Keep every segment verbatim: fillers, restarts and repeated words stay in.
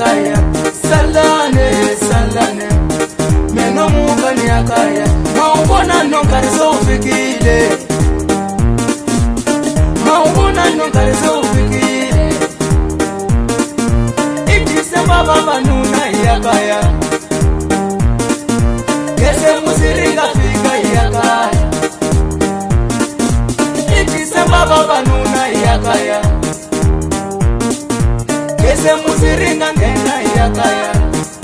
yakaya salane salane meno mukani yakaya maubona nongarizo ufikile maubona nongarizo ufikile itise baba banuna yakaya kese musiringa fika yakaya itise baba banuna yakaya kese musiringa ngena yakaya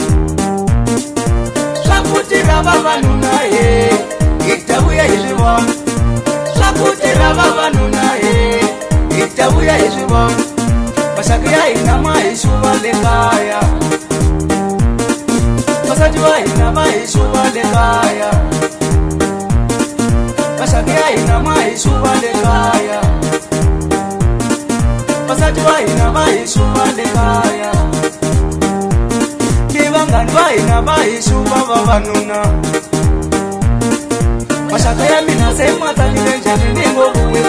Shakutira baba nuna ye itabuya hiliwa Shakutira baba nuna ye itabuya hiliwa Mashakia ina maishu walekaya Masajua ina maishu walekaya Mashakia ina maishu walekaya Masajua ina maishu walekaya Kibangani wa ina maishu baba banuna Mashakaya mina sema takilenja ningo kuwe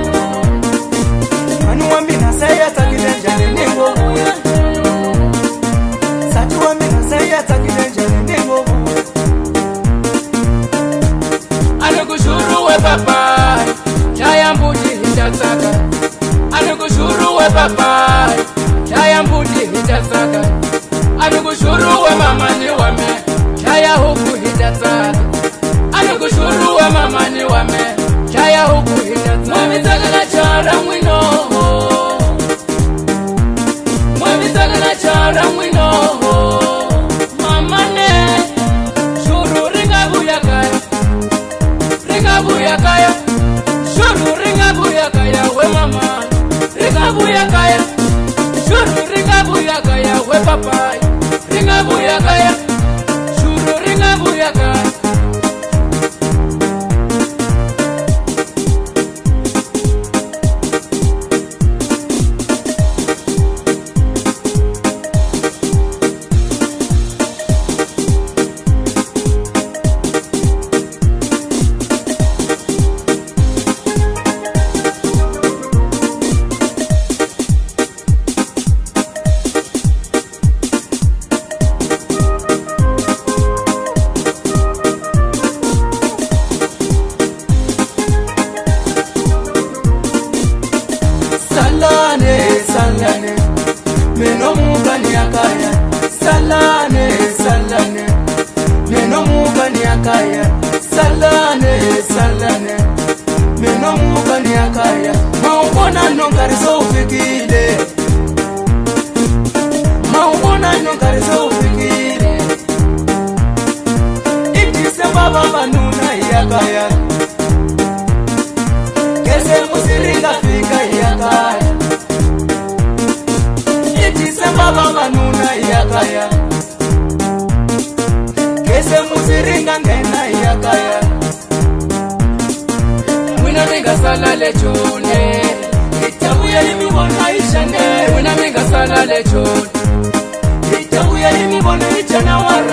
Manuwa mina saya takilenja ningo kuwe Sajuwa mina saya takilenja ningo kuwe Anukushuru we papa Chaya mbuji hitasaka Anukushuru we papa Chaya mbuji hitasaka Anukushuru we mama ni wame Chaya huku hitasaka Anukushuru we mama ni wame Chaya huku hitasaka Mwemi tagana chara mwino Mwemi tagana chara mwino Mama ne Shuru ringa buya kaya Ringa buya kaya Shuru ringa buya kaya we mama Ringa buya kaya Shuru ringa buya kaya we papa Ringa buya kaya Shuru ringa buya kaya Salane, salane, meno mugani yakaya Salane, salane, meno mugani yakaya Salane, salane, meno mugani yakaya Maubona nongarizo ufikile Maubona nongarizo ufikile Itise baba banuna yakaya Kese musiringa fika yakaya Itise baba banuna yakaya Kese musiringa ngena yakaya Mwina minga sala lechone Itabuya limi wana ishane Mwina minga sala lechone Itabuya limi wana ishana wara